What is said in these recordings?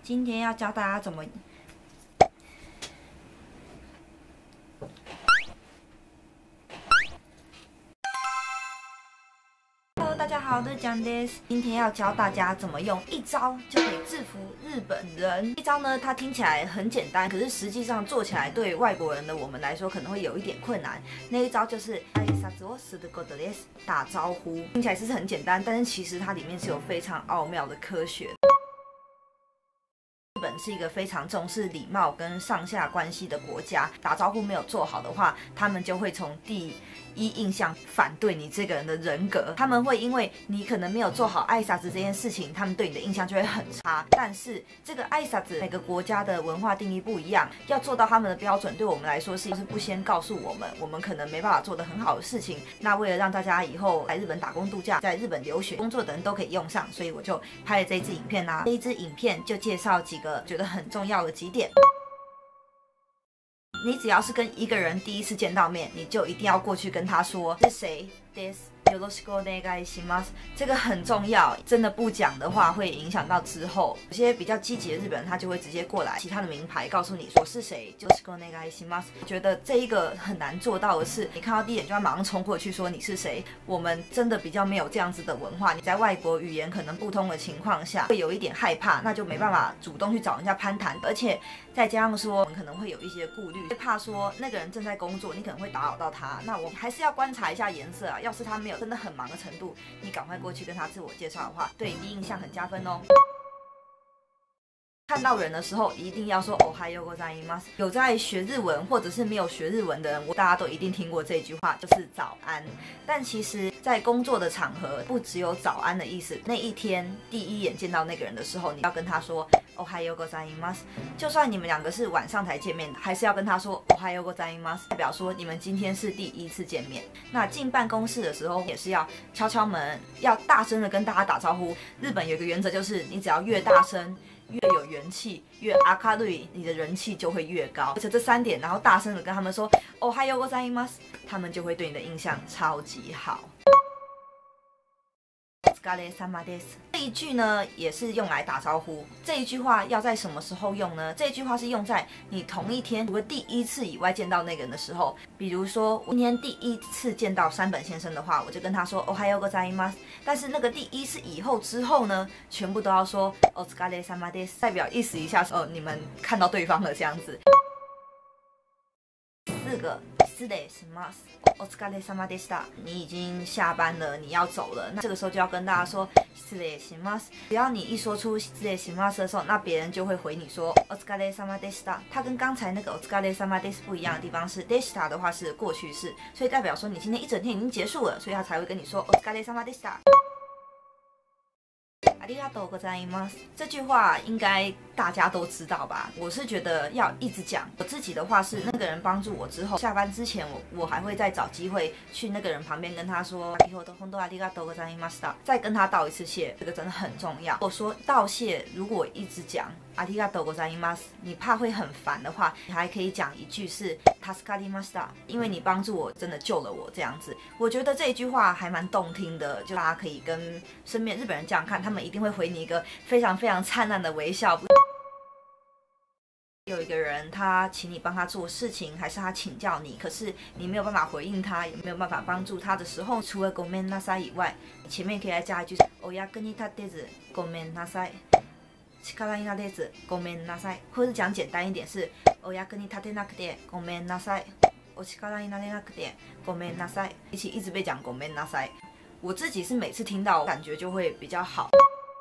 今天要教大家怎么。Hello， 大家好，我是蒋です。今天要教大家怎么用一招就可以制服日本人。一招呢，它听起来很简单，可是实际上做起来对外国人的我们来说可能会有一点困难。那一招就是挨拶をすることです，打招呼。听起来是很简单，但是其实它里面是有非常奥妙的科学。日本是一个非常重视礼貌跟上下关系的国家，打招呼没有做好的话，他们就会从第一印象反对你这个人的人格。他们会因为你可能没有做好挨拶这件事情，他们对你的印象就会很差。但是这个挨拶每个国家的文化定义不一样，要做到他们的标准，对我们来说是不先告诉我们可能没办法做得很好的事情。那为了让大家以后来日本打工度假、在日本留学、工作的人都可以用上，所以我就拍了这一支影片啊。这一支影片就介绍几个觉得很重要的几点。你只要是跟一个人第一次见到面，你就一定要过去跟他说是谁です。よろしくお願いします。这个很重要，真的不讲的话会影响到之后。有些比较积极的日本人，他就会直接过来，其他的名牌告诉你说是谁，よろしくお願いします。觉得这一个很难做到的是，你看到第一眼就要马上冲过去说你是谁。我们真的比较没有这样子的文化。你在外国语言可能不通的情况下，会有一点害怕，那就没办法主动去找人家攀谈，而且再加上说，我们可能会有一些顾虑，怕说那个人正在工作，你可能会打扰到他。那我还是要观察一下颜色啊。要是他没有真的很忙的程度，你赶快过去跟他自我介绍的话，对第一印象很加分哦。看到人的时候一定要说おはようございます。有在学日文或者是没有学日文的人，大家都一定听过这句话，就是早安。但其实在工作的场合不只有早安的意思，那一天第一眼见到那个人的时候，你要跟他说おはようございます。就算你们两个是晚上才见面，还是要跟他说おはようございます，代表说你们今天是第一次见面。那进办公室的时候也是要敲敲门，要大声的跟大家打招呼。日本有一个原则，就是你只要越大声越有元气，越明るい，你的人气就会越高。而且这3点，然后大声的跟他们说おはようございます，他们就会对你的印象超级好。お疲れ様です。这一句呢，也是用来打招呼。这一句话要在什么时候用呢？这一句话是用在你同一天除了第一次以外见到那个人的时候。比如说，我今天第一次见到山本先生的话，我就跟他说おはようございます。但是那个第一次以后之后呢，全部都要说お疲れ様です，代表意思一下你们看到对方了这样子。4个失礼します。お疲れ様でした。你已经下班了，你要走了，那这个时候就要跟大家说失礼します。只要你一说出失礼します的时候，那別人就会回你说お疲れ様でした。它跟刚才那个お疲れ様です不一样的地方是でした的话是过去式，所以代表说你今天一整天已经结束了，所以他才会跟你说お疲れ様でした。ありがとうございます。这句话应该大家都知道吧？我是觉得要一直讲。我自己的话是，那个人帮助我之后，下班之前我还会再找机会去那个人旁边跟他说先ほど本当ありがとうございました，再跟他道一次谢，这个真的很重要。我说道谢，如果一直讲ありがとうございます，你怕会很烦的话，你还可以讲一句是助かりました，因为你帮助我，真的救了我这样子。我觉得这一句话还蛮动听的，就大家可以跟身边日本人这样看，他们一定会回你一个非常非常灿烂的微笑。有一个人他请你帮他做事情，还是他请教你，可是你没有办法回应他，也没有办法帮助他的时候，除了ごめんなさい以外，你前面可以再加一句お役に立てずごめんなさい。力になれずごめんなさい，或者讲简单一点是お役に立てなくてごめんなさい。お力になれなくてごめんなさい。一直被讲ごめんなさい。我自己是每次聽到感覺就會比較好。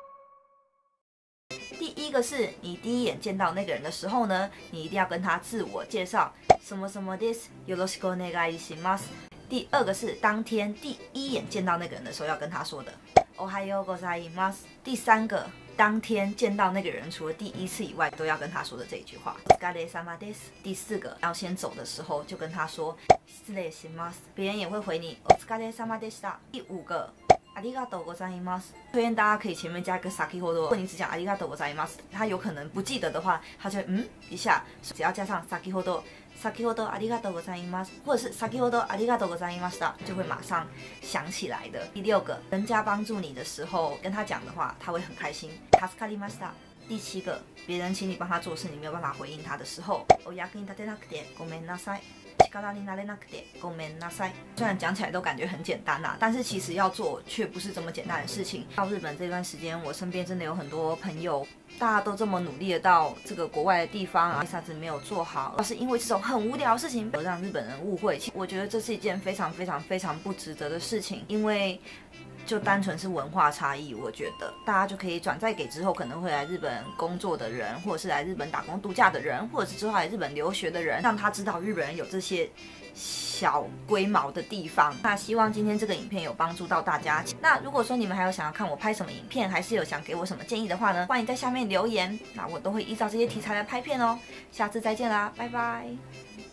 第一個是你第一眼見到那個人的時候呢，你一定要跟他自我介紹，什麼什麼です。よろしくお願いします。第二個是當天第一眼見到那個人的時候要跟他說的おはようございます。第三個當天見到那個人除了第一次以外都要跟他說的這一句話お疲れ様です。第四個要先走的時候就跟他說失禮します，別人也會回你お疲れ様でした。第五個ありがとうございます。推荐大家可以前面加个先ほど。如果你只讲ありがとうございます，他有可能不记得的话，他就会一下，只要加上先ほど。先ほどありがとうございます，或者是先ほどありがとうございました，就会马上想起来的。第六个，人家帮助你的时候跟他讲的话，他会很开心。助かりました。 第7个，别人请你帮他做事，你没有办法回应他的时候，お役に立てなくてごめんなさい。力になれなくてごめんなさい。虽然讲起来都感觉很简单啦，但是其实要做却不是这么简单的事情。到日本这段时间，我身边真的有很多朋友，大家都这么努力的到这个国外的地方，为啥子没有做好？要是因为这种很无聊的事情而让日本人误会，我觉得这是一件非常非常非常不值得的事情，因为就单纯是文化差异，我觉得大家就可以转载给之后可能会来日本工作的人，或者是来日本打工度假的人，或者是之后来日本留学的人，让他知道日本人有这些小龟毛的地方。那希望今天这个影片有帮助到大家。那如果说你们还有想要看我拍什么影片，还是有想给我什么建议的话呢，欢迎在下面留言，那我都会依照这些题材来拍片哦。下次再见啦，拜拜。